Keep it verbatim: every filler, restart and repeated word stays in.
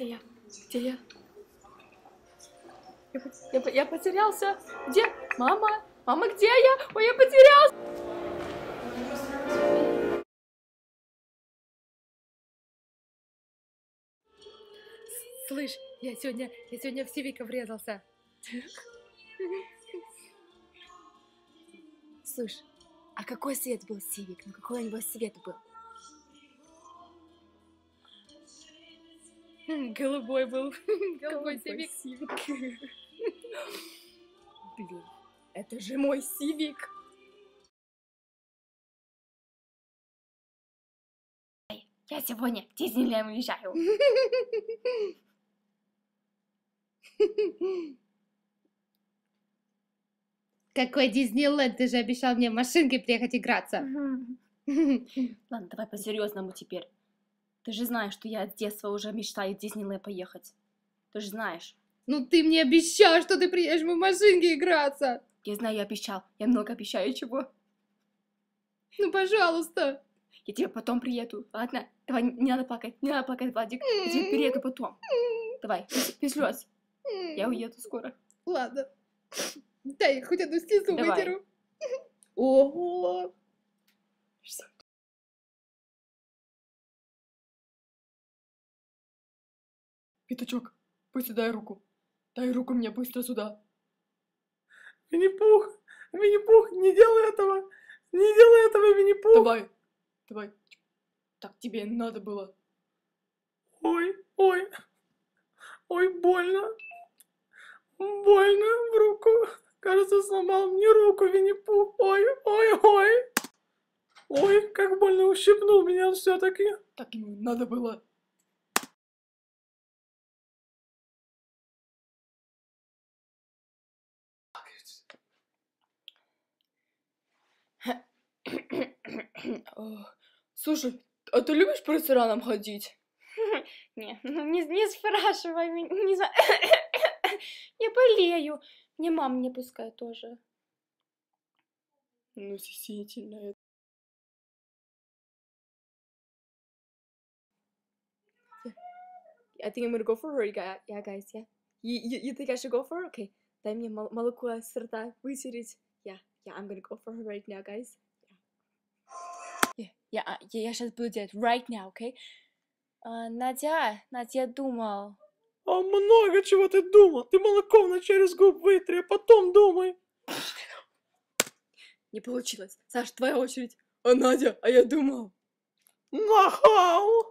Где я? Где я? Я, я, я потерялся. Где? Мама? Мама, где я? Ой, я потерялся. Слышь, я сегодня, я сегодня в Сивика врезался. Слушай, а какой цвет был Сивик? Ну какой у него цвет был? Голубой был. Голубой Сивик. Блин, это же мой Сивик. Я сегодня в Диснейленд уезжаю. Какой Диснейленд? Ты же обещал мне машинкой приехать играться. Ладно, давай по-серьезному теперь. Ты же знаешь, что я с детства уже мечтаю в Диснейленд поехать. Ты же знаешь. Ну ты мне обещал, что ты приедешь в машинке играться. Я знаю, я обещал. Я много обещаю чего. Ну, пожалуйста. Я тебе потом приеду. Ладно? Давай, не надо плакать. Не надо плакать, Владик. Я тебе приеду потом. Давай, без слез. Я уеду скоро. Ладно. Дай хоть одну слезу Давай. вытеру. Ого. Пятачок, быстро дай руку. Дай руку мне быстро сюда. Винни-Пух, Винни-Пух, не делай этого. Не делай этого, Винни-Пух. Давай, давай. Так тебе надо было. Ой, ой. Ой, больно. Больно в руку. Кажется, сломал мне руку, Винни-Пух. Ой, ой, ой. Ой, как больно ущипнул меня все-таки. Так ему надо было. Слушай, а ты любишь по ресторанам ходить? Не, ну не, не спрашивай меня, не знаю. Я болею. Мне мама не пускает тоже. Ну, действительно. I think I'm gonna go for her, yeah, guys, yeah. You, you, you think I should go for her? Okay. Дай мне мол молоко с рта вытереть. Yeah, yeah, I'm gonna go for her right now, guys. Yeah, yeah, yeah, yeah, я сейчас буду делать right now, okay? Uh, Надя, Надя, я думал. А много чего ты думал. Ты молоко вначале с губ вытри, а потом думай. Не получилось. Саш, твоя очередь. А Надя, а я думал. Махал!